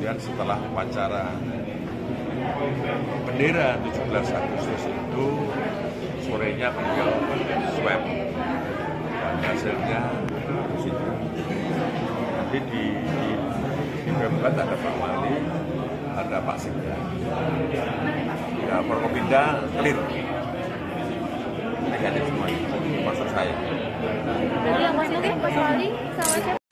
kemudian setelah upacara bendera 17 Agustus itu sorenya beliau swab dan hasilnya positif. Nanti di Pemkot ada Pak Wali, ada Pak Sekda, ya Forkopimda clear negatif semuanya, maksud saya. Jadi yang positif Pak Wali sama siapa?